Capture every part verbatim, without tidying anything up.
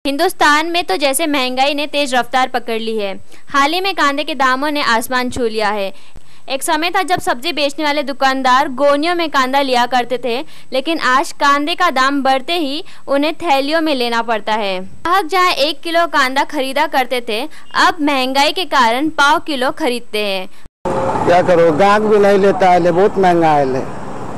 हिंदुस्तान में तो जैसे महंगाई ने तेज रफ्तार पकड़ ली है। हाल ही में कांदे के दामों ने आसमान छू लिया है। एक समय था जब सब्जी बेचने वाले दुकानदार गोनियों में कांदा लिया करते थे, लेकिन आज कांदे का दाम बढ़ते ही उन्हें थैलियों में लेना पड़ता है। ग्राहक जहां एक किलो कांदा खरीदा करते थे, अब महंगाई के कारण पाव किलो खरीदते हैं। क्या करो, ग्राहक भी नहीं लेता है, ले बहुत महंगा है। ले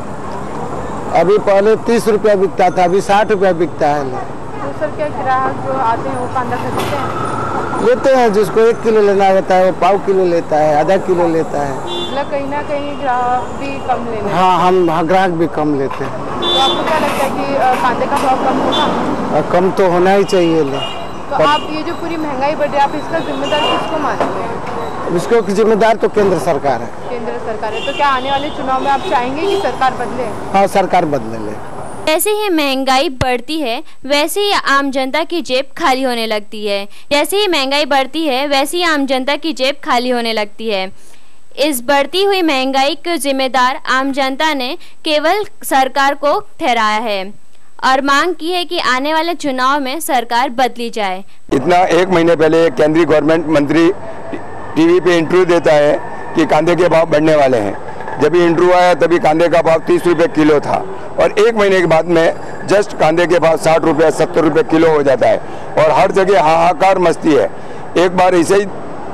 अभी पहले तीस रुपया बिकता था, अभी साठ रुपया बिकता है। ले तो सर क्या ग्राहक जो आते हैं वो कांदा खरीदते हैं? लेते हैं, जिसको एक किलो लेना रहता है वो पाव किलो लेता है, आधा किलो लेता है। मतलब कहीं ना कहीं ग्राहक भी कम ले रहे हैं। हाँ, हम हाँ, ग्राहक भी कम लेते हैं। तो आपको क्या लगता है कि कांदे का भाव कम होगा? कम तो होना ही चाहिए। ले तो आप ये जो पूरी महंगाई बढ़ रही है, आप इसका जिम्मेदार किसको मानते हैं? इसको जिम्मेदार तो केंद्र सरकार है। केंद्र सरकार है। तो क्या आने वाले चुनाव में आप चाहेंगे कि सरकार बदले? हाँ, सरकार बदले। ले जैसे ही महंगाई बढ़ती है वैसे ही आम जनता की जेब खाली होने लगती है। जैसे ही महंगाई बढ़ती है वैसे ही आम जनता की जेब खाली होने लगती है। इस बढ़ती हुई महंगाई के जिम्मेदार आम जनता ने केवल सरकार को ठहराया है और मांग की है कि आने वाले चुनाव में सरकार बदली जाए। इतना एक महीने पहले केंद्रीय गवर्नमेंट मंत्री टीवी पे इंटरव्यू देता है कि कांदे के भाव बढ़ने वाले हैं। जब ये इंटरव्यू आया तभी कांदे का भाव तीस रुपये किलो था और एक महीने के बाद में जस्ट कांदे के भाव साठ रुपये सत्तर रुपये किलो हो जाता है और हर जगह हाहाकार मस्ती है। एक बार ऐसे ही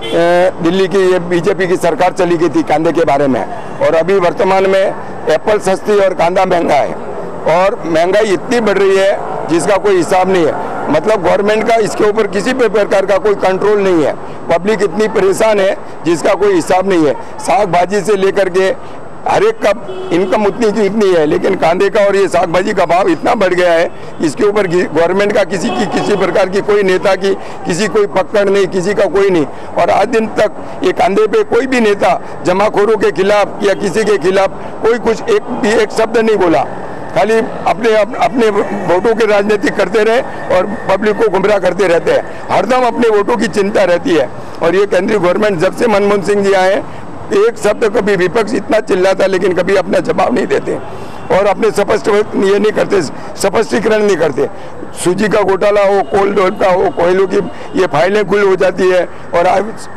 दिल्ली की ये बीजेपी की सरकार चली गई थी कांदे के बारे में, और अभी वर्तमान में एप्पल सस्ती और कांदा महंगा है और महंगाई इतनी बढ़ रही है जिसका कोई हिसाब नहीं है। मतलब गवर्नमेंट का इसके ऊपर किसी भी प्रकार का कोई कंट्रोल नहीं है। पब्लिक इतनी परेशान है जिसका कोई हिसाब नहीं है। साग भाजी से लेकर के हर एक का इनकम उतनी की इतनी है, लेकिन कांदे का और ये साग भाजी का भाव इतना बढ़ गया है, इसके ऊपर गवर्नमेंट का किसी की किसी प्रकार की कोई नेता की किसी कोई पकड़ नहीं, किसी का कोई नहीं। और आज दिन तक ये कांदे पे कोई भी नेता जमाखोरों के खिलाफ या किसी के खिलाफ कोई कुछ एक भी एक शब्द नहीं बोला। खाली अपने अप, अपने वोटों की राजनीति करते रहे और पब्लिक को गुमराह करते रहते हैं। हरदम अपने वोटों की चिंता रहती है। और ये केंद्रीय गवर्नमेंट जब से मनमोहन सिंह जी आए, एक शब्द कभी विपक्ष इतना चिल्लाता लेकिन कभी अपना जवाब नहीं देते और अपने स्पष्ट ये नहीं करते, स्पष्टीकरण नहीं करते। सूजी का घोटाला हो, कोल डोल का हो, कोयलों की ये फाइलें खुल हो जाती है और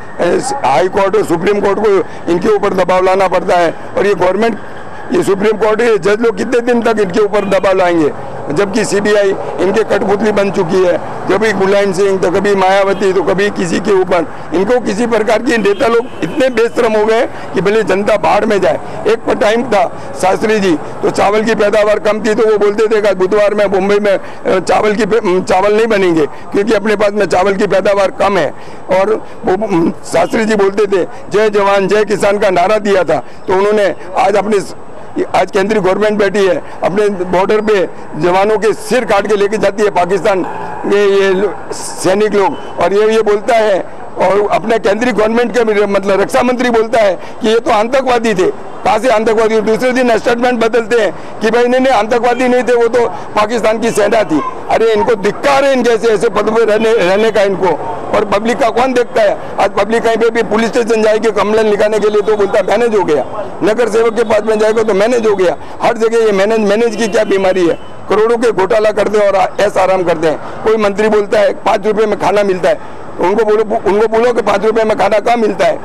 हाई कोर्ट और सुप्रीम कोर्ट को इनके ऊपर दबाव लाना पड़ता है। और ये गवर्नमेंट, ये सुप्रीम कोर्ट के जज लोग कितने दिन तक इनके ऊपर दबाव लाएंगे, जबकि सीबीआई इनके कठपुतली बन चुकी है। कभी मुलायम सिंह तो कभी मायावती तो कभी किसी के ऊपर। इनको किसी प्रकार की नेता लोग इतने बेशरम हो गए कि भले जनता बाहर में जाए। एक पर टाइम था शास्त्री जी, तो चावल की पैदावार कम थी तो वो बोलते थे कि बुधवार में मुंबई में चावल की चावल नहीं बनेंगे क्योंकि अपने पास में चावल की पैदावार कम है। और वो शास्त्री जी बोलते थे जय जवान जय किसान का नारा दिया था। तो उन्होंने आज अपने आज केंद्रीय गवर्नमेंट बैठी है, अपने बॉर्डर पे जवानों के सिर काट के लेके जाती है पाकिस्तान में ये सैनिक लोग, और ये ये बोलता है और अपने केंद्रीय गवर्नमेंट के मतलब रक्षा मंत्री बोलता है कि ये तो आतंकवादी थे। कहाँ से आतंकवादी? दूसरे दिन स्टेटमेंट बदलते हैं कि भाई नहीं नहीं आतंकवादी नहीं थे, वो तो पाकिस्तान की सेना थी। अरे इनको धिक्कार है इनके ऐसे ऐसे पद पे रहने रहने का इनको। और पब्लिक का कौन देखता है? आज पब्लिक कहीं पे भी पुलिस स्टेशन जाएगी कंप्लेन लिखाने के लिए तो बोलता है मैनेज हो गया, नगर सेवक के पास में जाएगा तो मैनेज हो गया। हर जगह ये मैनेज मैनेज की क्या बीमारी है? करोड़ों के घोटाला करते हैं और ऐसा आराम करते हैं। कोई मंत्री बोलता है पाँच रुपये में खाना मिलता है, उनको बोलो उनको बोलो कि पाँच रुपये में खाना कहाँ मिलता है।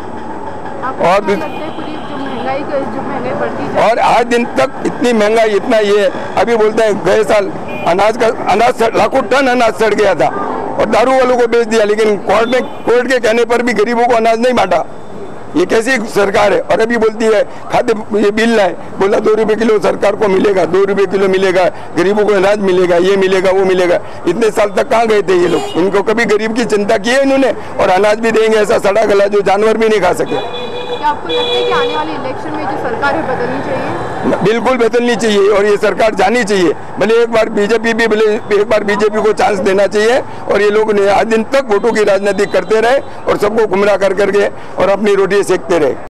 और और आज दिन तक इतनी महंगाई इतना ये, अभी बोलते हैं गए साल अनाज का अनाज लाखों टन अनाज सड़ गया था और दारू वालों को बेच दिया, लेकिन कोर्ट में कोर्ट के कहने पर भी गरीबों को अनाज नहीं बांटा। ये कैसी सरकार है? और अभी बोलती है खाद्य ये बिल लाए, बोला दो रुपए किलो सरकार को मिलेगा, दो रुपए किलो मिलेगा, गरीबों को अनाज मिलेगा, ये मिलेगा वो मिलेगा। इतने साल तक कहाँ गए थे ये लोग? इनको कभी गरीब की चिंता की है इन्होंने? और अनाज भी देंगे ऐसा सड़ा गला जो जानवर भी नहीं खा सके। क्या आपको लगता है कि आने वाले इलेक्शन में जो सरकार है बदलनी चाहिए? बिल्कुल बदलनी चाहिए और ये सरकार जानी चाहिए। भले एक बार बीजेपी भी भले एक बार बीजेपी को चांस देना चाहिए और ये लोग आज दिन तक वोटों की राजनीति करते रहे और सबको गुमराह कर करके और अपनी रोटी सेकते रहे।